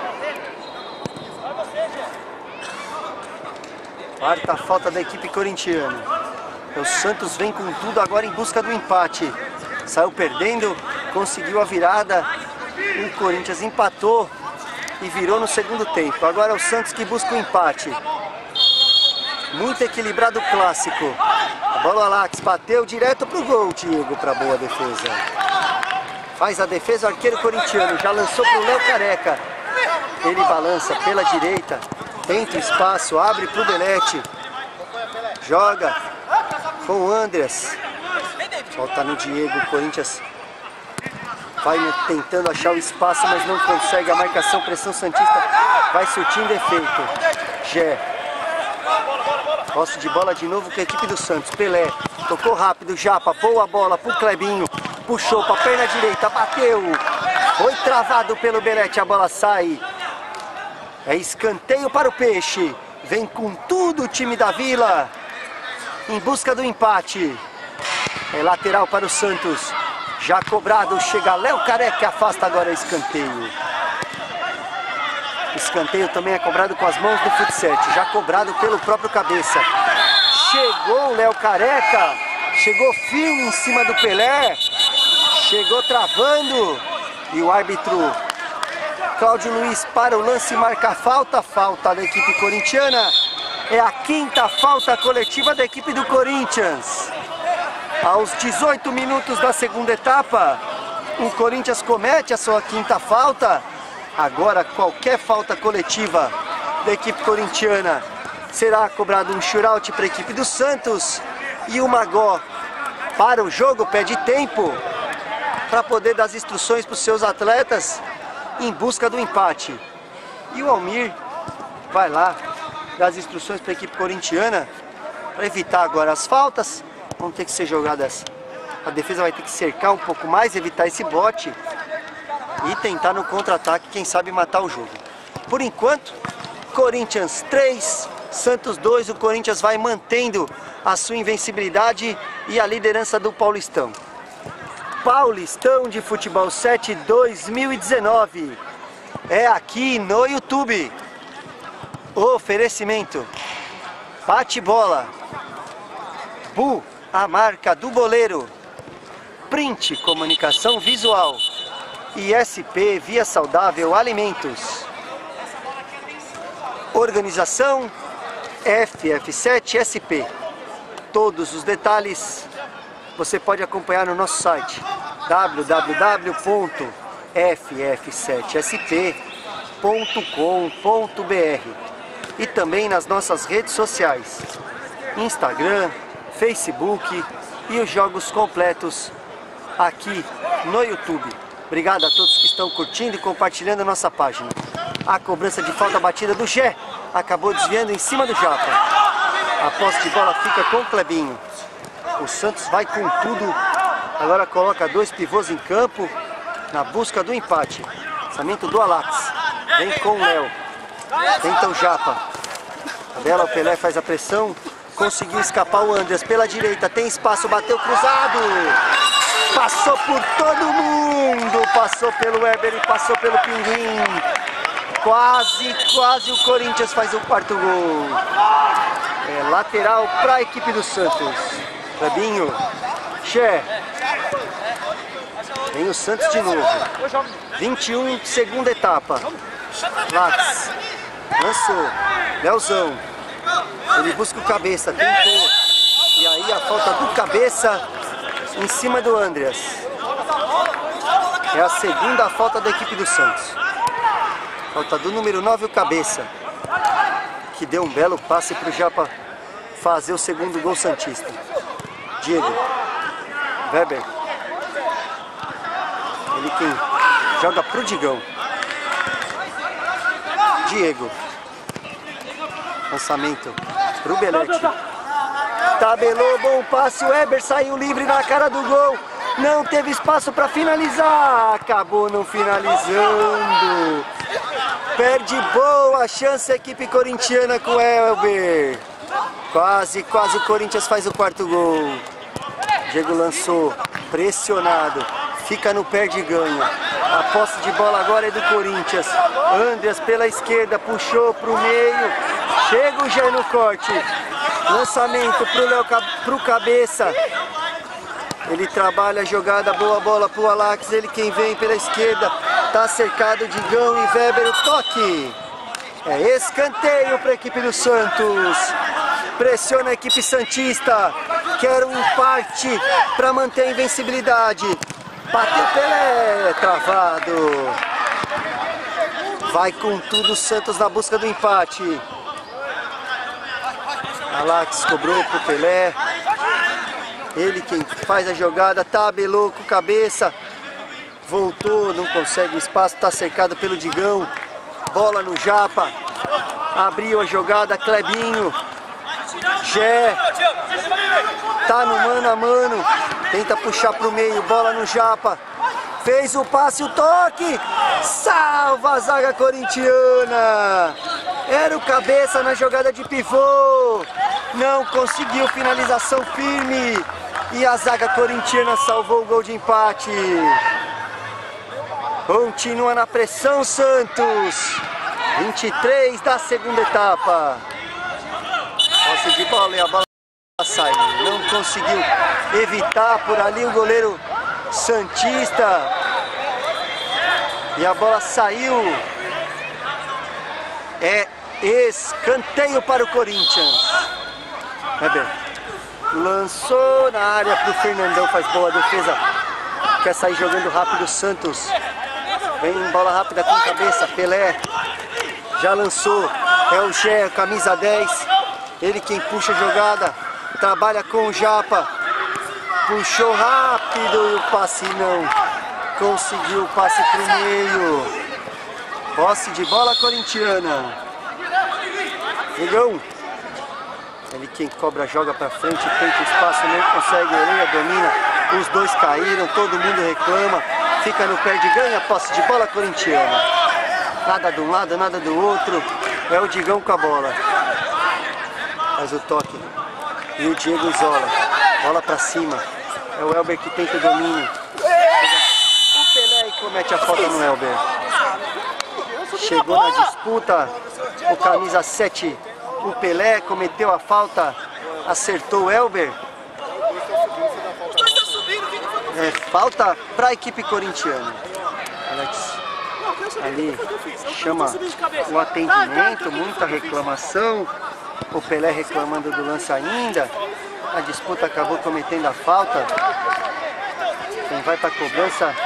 Quarta falta da equipe corintiana. O Santos vem com tudo agora em busca do empate. Saiu perdendo, conseguiu a virada. O Corinthians empatou e virou no segundo tempo. Agora é o Santos que busca o empate. Muito equilibrado o clássico. A bola Alax bateu direto pro gol, Diego, para boa defesa. Faz a defesa o arqueiro corintiano, já lançou pro Léo Careca. Ele balança pela direita, tenta o espaço, abre pro Belletti. Joga com o Andreas. Volta no Diego, o Corinthians vai tentando achar o espaço, mas não consegue. A marcação, pressão santista vai surtindo efeito. Gé. Posse de bola de novo com a equipe do Santos. Pelé, tocou rápido, Japa, boa bola pro Clebinho. Puxou para a perna direita, bateu. Foi travado pelo Belletti, a bola sai. É escanteio para o Peixe. Vem com tudo o time da Vila em busca do empate. É lateral para o Santos. Já cobrado, chega Léo Careca, afasta agora o escanteio. Escanteio também é cobrado com as mãos do futsal, já cobrado pelo próprio cabeça. Chegou o Léo Careca, chegou firme em cima do Pelé, chegou travando. E o árbitro Cláudio Luiz para o lance, marca a falta, falta da equipe corintiana. É a quinta falta coletiva da equipe do Corinthians. Aos dezoito minutos da segunda etapa, o Corinthians comete a sua quinta falta. Agora qualquer falta coletiva da equipe corintiana será cobrado um shootout para a equipe do Santos. E o Magó para o jogo, pede tempo para poder dar as instruções para os seus atletas em busca do empate. E o Almir vai lá dar as instruções para a equipe corintiana para evitar agora as faltas. Vão ter que ser jogadas, a defesa vai ter que cercar um pouco mais, evitar esse bote e tentar no contra-ataque, quem sabe matar o jogo. Por enquanto, Corinthians três, Santos dois, o Corinthians vai mantendo a sua invencibilidade e a liderança do Paulistão. Paulistão de Futebol sete dois mil e dezenove. É aqui no YouTube. Oferecimento. Bate bola. Bu, a marca do boleiro. Print, comunicação visual. I S P, Via Saudável Alimentos. Organização F F sete S P. Todos os detalhes você pode acompanhar no nosso site w w w ponto f f sete s p ponto com ponto b r e também nas nossas redes sociais, Instagram, Facebook e os jogos completos aqui no YouTube. Obrigado a todos que estão curtindo e compartilhando a nossa página. A cobrança de falta batida do Gé acabou desviando em cima do Japa. A posse de bola fica com o Clebinho. O Santos vai com tudo. Agora coloca dois pivôs em campo na busca do empate. Lançamento do Alax. Vem com o Léo. Tenta o Japa. A bela, o Pelé faz a pressão. Conseguiu escapar o Andreas pela direita. Tem espaço, bateu cruzado. Passou por todo mundo. Passou pelo Weber e passou pelo Pinguim. Quase, quase o Corinthians faz o quarto gol. É lateral para a equipe do Santos. Clebinho. Xé. Vem o Santos de novo. vinte e um, segunda etapa. Lax. Lançou. Leozão. Ele busca o cabeça. Tentou. E aí a falta do cabeça em cima do Andreas. É a segunda falta da equipe do Santos. Falta do número nove, o Cabeça, que deu um belo passe para o Japa fazer o segundo gol santista. Diego. Weber. Ele quem joga pro Digão. Diego. Lançamento pro Belete. Tabelou, bom passe. O Weber saiu livre na cara do gol. Não teve espaço para finalizar. Acabou não finalizando. Perde boa chance a equipe corintiana com o Elber. Quase, quase o Corinthians faz o quarto gol. Diego lançou, pressionado. Fica no perde e ganha. A posse de bola agora é do Corinthians. Andreas pela esquerda, puxou para o meio. Chega o Gé no corte. Lançamento para o Léo, pro Cabeça. Ele trabalha a jogada, boa bola para o Alax. Ele quem vem pela esquerda. Tá cercado Digão e Weber, o toque. É escanteio para a equipe do Santos. Pressiona a equipe santista. Quer um empate para manter a invencibilidade. Bateu Pelé, travado. Vai com tudo o Santos na busca do empate. Alax cobrou pro Pelé. Ele quem faz a jogada, tabelou com Cabeça. Voltou, não consegue espaço, está cercado pelo Digão. Bola no Japa. Abriu a jogada, Clebinho. Gé. Tá no mano a mano. Tenta puxar pro meio, bola no Japa. Fez o passe, o toque. Salva a zaga corintiana. Era o Cabeça na jogada de pivô. Não conseguiu finalização firme. E a zaga corintiana salvou o gol de empate. Continua na pressão Santos. vinte e três da segunda etapa. Posse de bola e a bola sai. Não conseguiu evitar por ali o goleiro santista. E a bola saiu. É escanteio para o Corinthians. Weber lançou na área para o Fernandão. Faz boa defesa. Quer sair jogando rápido o Santos. Vem bola rápida com Cabeça. Pelé já lançou. É o Gé, camisa dez. Ele quem puxa a jogada. Trabalha com o Japa. Puxou rápido e o passe não. Conseguiu o passe para o meio. Posse de bola corintiana. Digão. Ele quem cobra, joga para frente, tenta espaço, não consegue, Oleia domina. Os dois caíram, todo mundo reclama. Fica no pé de ganha, posse de bola corintiana. Nada de um lado, nada do outro. É o Digão com a bola. Faz o toque. E o Diego isola. Bola para cima. É o Elber que tenta o domínio. O Pelé e comete a falta no Elber. Chegou na disputa. O camisa sete, o Pelé, cometeu a falta. Acertou o Elber. É, falta para a equipe corintiana. Alex ali chama o atendimento, muita reclamação. O Pelé reclamando do lance ainda. A disputa acabou cometendo a falta. Quem vai para a cobrança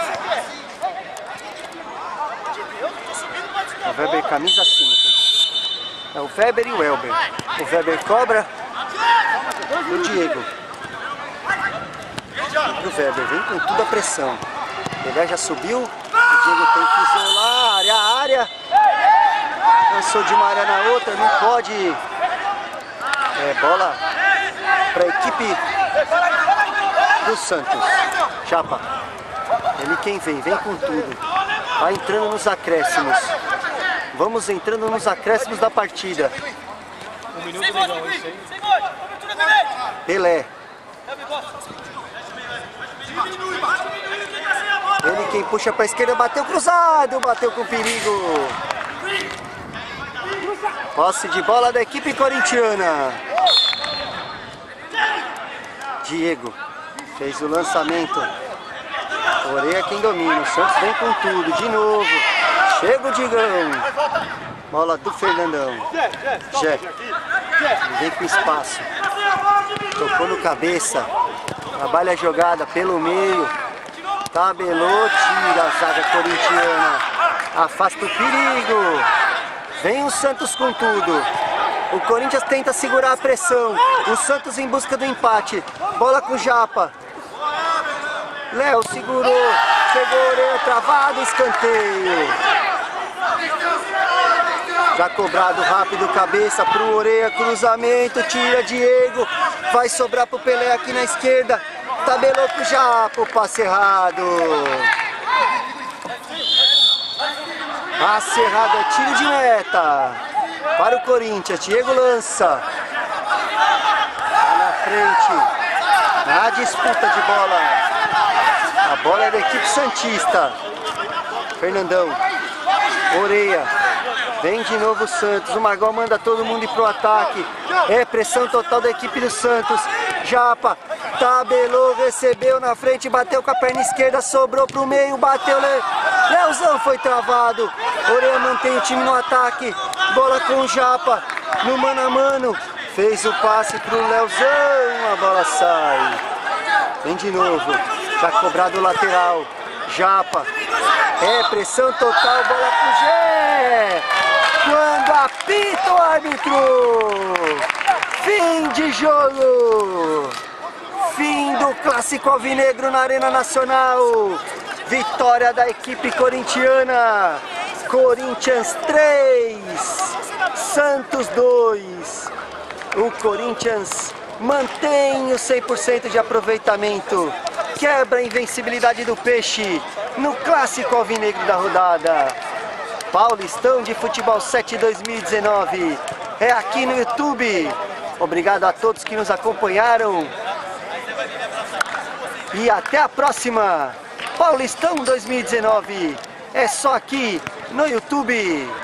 é o Weber, camisa cinco. É o Weber e o Elber. O Weber cobra. O Diego. O Weber vem com toda a pressão. O Pelé já subiu. O Diego tem que isolar. Área a área. Lançou de uma área na outra. Não pode. É bola para a equipe do Santos. Japa. Ele quem vem. Vem com tudo. Vai entrando nos acréscimos. Vamos entrando nos acréscimos da partida. Um minuto legal isso aí. Pelé. Ele quem puxa para a esquerda, bateu cruzado, bateu com perigo. Posse de bola da equipe corintiana. Diego fez o lançamento. Oreia quem domina. O Santos vem com tudo, de novo. Chega o Digão. Bola do Fernandão. Jé. Vem com espaço. Tocou no Cabeça. Trabalha a jogada pelo meio. Tabelou, tira a zaga corintiana. Afasta o perigo. Vem o Santos com tudo. O Corinthians tenta segurar a pressão. O Santos em busca do empate. Bola com o Japa. Léo segurou. Chegou Oreia travado, escanteio. Já cobrado rápido, cabeça pro Oreia, cruzamento, tira Diego. Vai sobrar pro Pelé aqui na esquerda. Tabelou pro Japa, o passe errado. Passe errado, é tiro de meta. Para o Corinthians, Diego lança. Lá na frente. Na disputa de bola. A bola é da equipe santista. Fernandão. Oreia. Vem de novo o Santos. O Margol manda todo mundo ir pro ataque. É pressão total da equipe do Santos. Japa. Tabelou, recebeu na frente, bateu com a perna esquerda, sobrou pro meio, bateu. Le... Leozão foi travado. Oreia mantém o time no ataque. Bola com o Japa. No mano a mano. Fez o passe pro Leozão. A bola sai. Vem de novo. Já cobrado o lateral. Japa. É pressão total. Bola pro Gé. Quando apita o árbitro. Fim de jogo. Fim do clássico alvinegro na Arena Nacional. Vitória da equipe corintiana. Corinthians três, Santos dois. O Corinthians mantém o cem por cento de aproveitamento. Quebra a invencibilidade do Peixe no clássico alvinegro da rodada. Paulistão de Futebol sete dois mil e dezenove. É aqui no YouTube. Obrigado a todos que nos acompanharam. E até a próxima! Paulistão dois mil e dezenove é só aqui no YouTube.